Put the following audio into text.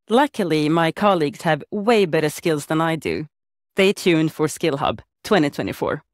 Luckily, my colleagues have way better skills than I do. Stay tuned for SkillHub 2024.